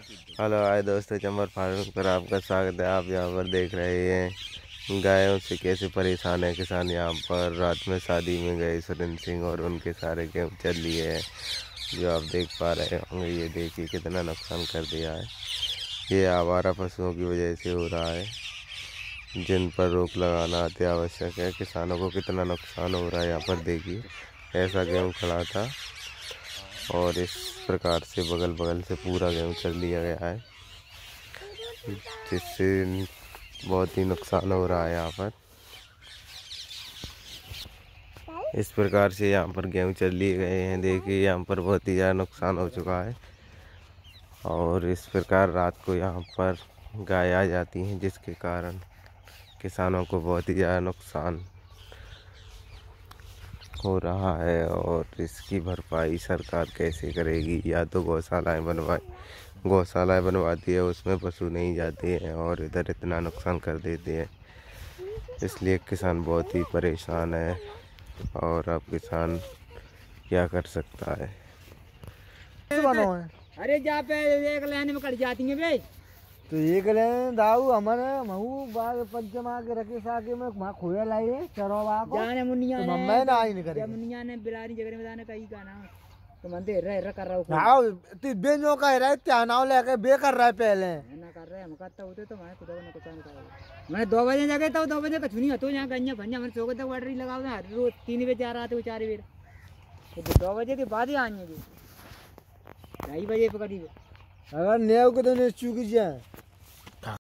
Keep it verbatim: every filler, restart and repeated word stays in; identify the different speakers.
Speaker 1: Hello आए दोस्तों, chamber farming पर आपका स्वागत है। आप यहाँ पर देख रहे हैं गायों से कैसे परेशान है किसान। यहाँ पर रात में शादी में गए सुरेंद्र सिंह और उनके सारे गेहूँ चल लिए हैं, जो आप देख पा रहे होंगे। ये देखिए कितना नुकसान कर दिया है। ये आवारा पशुओं की वजह से हो रहा है, जिन पर रोक लगाना अति आवश्यक है। किसानों को कितना नुकसान हो रहा है। यहाँ पर देखिए ऐसा गेहूँ खड़ा था और इस प्रकार से बगल बगल से पूरा गेहूँ चल लिया गया है, जिससे बहुत ही नुकसान हो रहा है। यहाँ पर इस प्रकार से यहाँ पर गेहूँ चल लिए गए हैं। देखिए यहाँ पर बहुत ही ज़्यादा नुकसान हो चुका है और इस प्रकार रात को यहाँ पर गाय आ जाती हैं, जिसके कारण किसानों को बहुत ही ज़्यादा नुकसान हो रहा है। और इसकी भरपाई सरकार कैसे करेगी? या तो गौशालाएँ बनवाए गौशालाएँ बनवाती है, उसमें पशु नहीं जाते हैं और इधर इतना नुकसान कर देते हैं। इसलिए किसान बहुत ही परेशान है और अब किसान क्या कर सकता है।
Speaker 2: अरे जा पे एक लाइन में कट जाती है बे,
Speaker 3: तो एक लेन दाऊ हमारे महू बाग पंचमा के रखे साके में वहाँ खोया लाए चरवा को
Speaker 2: जाने मुनिया
Speaker 3: तो
Speaker 2: ने
Speaker 3: मम्मा ना आई नहीं करे
Speaker 2: मुनिया ने बिरारी जगह में जाने कहीं का ना तो मंदिर रह रह कर रहा हूँ
Speaker 3: हां ती बेनो का रहा क्या नाव लेके बे कर रहा है पहले
Speaker 2: ना कर रहे हम करता होते तो मैं खुदा ने कुछ नहीं कहा। मैं दो बजे जगह था, दो बजे कछ नहीं है तो यहाँ गन्या भन्या मैंने चौके तक बैटरी लगाओ ना रोज तीन बजे आ रहा था चार बजे, तो दो बजे के बाद ही आएंगे ढाई बजे पकड़ी।
Speaker 3: अगर नेव को तो ने चूक जाए